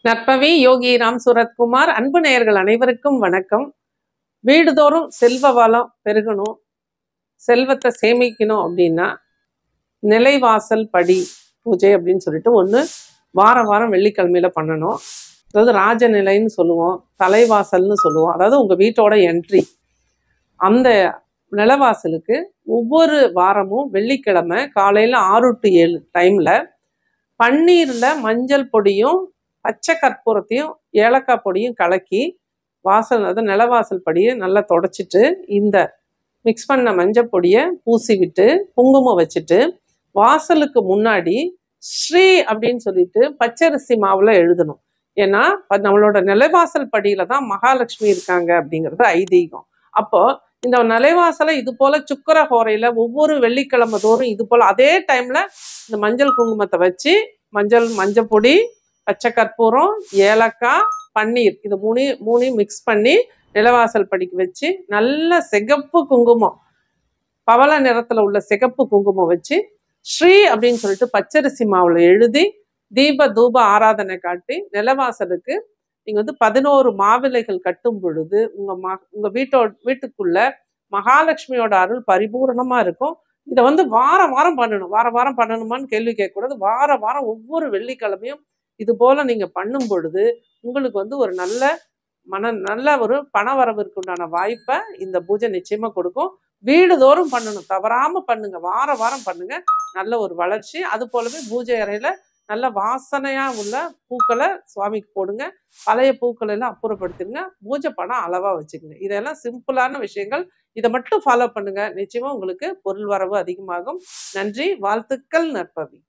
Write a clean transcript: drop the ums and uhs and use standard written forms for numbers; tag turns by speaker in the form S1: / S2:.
S1: நற்பவி யோகி ராம் சூரத்குமார். அன்பு நேயர்கள் அனைவருக்கும் வணக்கம். வீடுதோறும் செல்வ வளம் பெருகணும், செல்வத்தை சேமிக்கணும் அப்படின்னா நிலைவாசல் படி பூஜை அப்படின்னு சொல்லிட்டு ஒன்று வாரம் வாரம் வெள்ளிக்கிழமையில பண்ணணும். அதாவது ராஜநிலைன்னு சொல்லுவோம், தலைவாசல்னு சொல்லுவோம். அதாவது உங்கள் வீட்டோட என்ட்ரி. அந்த நிலவாசலுக்கு ஒவ்வொரு வாரமும் வெள்ளிக்கிழமை காலையில் 6 to 7 டைமில் பன்னீரில் மஞ்சள் பொடியும் பச்சை கற்பூரத்தையும் ஏலக்காய் பொடியும் கலக்கி வாசல், அதாவது நிலவாசல் படியை நல்லா தொடச்சிட்டு இந்த மிக்ஸ் பண்ண மஞ்சள் பொடியை பூசி விட்டு குங்குமம் வச்சுட்டு வாசலுக்கு முன்னாடி ஸ்ரீ அப்படின்னு சொல்லிட்டு பச்சரிசி மாவுல எழுதணும். ஏன்னா நம்மளோட நிலைவாசல் படியில தான் மகாலட்சுமி இருக்காங்க அப்படிங்கிறது ஐதீகம். அப்போ இந்த நிலைவாசலை இது போல சுக்கர ஹோரையில ஒவ்வொரு வெள்ளிக்கிழமை தோறும் இது போல அதே டைம்ல இந்த மஞ்சள் குங்குமத்தை வச்சு மஞ்சள் பொடி, பச்சை கற்பூரம், ஏலக்காய், பன்னீர் இது மூணையும் மிக்ஸ் பண்ணி நிலவாசல் படிக்கு வச்சு நல்ல சிகப்பு குங்குமம், பவள நிறத்துல உள்ள சிகப்பு குங்குமம் வச்சு ஸ்ரீ அப்படின்னு சொல்லிட்டு பச்சரிசி மாவுல எழுதி தீப தூப ஆராதனை காட்டி நிலவாசலுக்கு நீங்க 11 மாவிலைகள் கட்டும் பொழுது உங்க வீட்டுக்குள்ள மகாலட்சுமியோட அருள் பரிபூரணமா இருக்கும். இதை வாரம் வாரம் பண்ணணும். வாரம் வாரம் பண்ணணுமான்னு கேள்வி கேட்கக்கூடாது. வாரம் வாரம் ஒவ்வொரு வெள்ளிக்கிழமையும் இது போல நீங்க பண்ணும் பொழுது உங்களுக்கு ஒரு நல்ல ஒரு பண வரவிற்கு உண்டான வாய்ப்பை இந்த பூஜை நிச்சயமா கொடுக்கும். வீடுதோறும் பண்ணணும், தவறாம பண்ணுங்க. வாரம் வாரம் பண்ணுங்க, நல்ல ஒரு வளர்ச்சி. அது போலவே பூஜை அறையில நல்ல வாசனையா உள்ள பூக்களை சுவாமிக்கு போடுங்க. பழைய பூக்களை எல்லாம் அப்புறப்படுத்திடுங்க. பூஜை பணம் அளவா வச்சுக்கோங்க. இதெல்லாம் சிம்பிளான விஷயங்கள். இதை மட்டும் ஃபாலோ பண்ணுங்க. நிச்சயமா உங்களுக்கு பொருள் வரவு அதிகமாகும். நன்றி, வாழ்த்துக்கள். நற்பவி.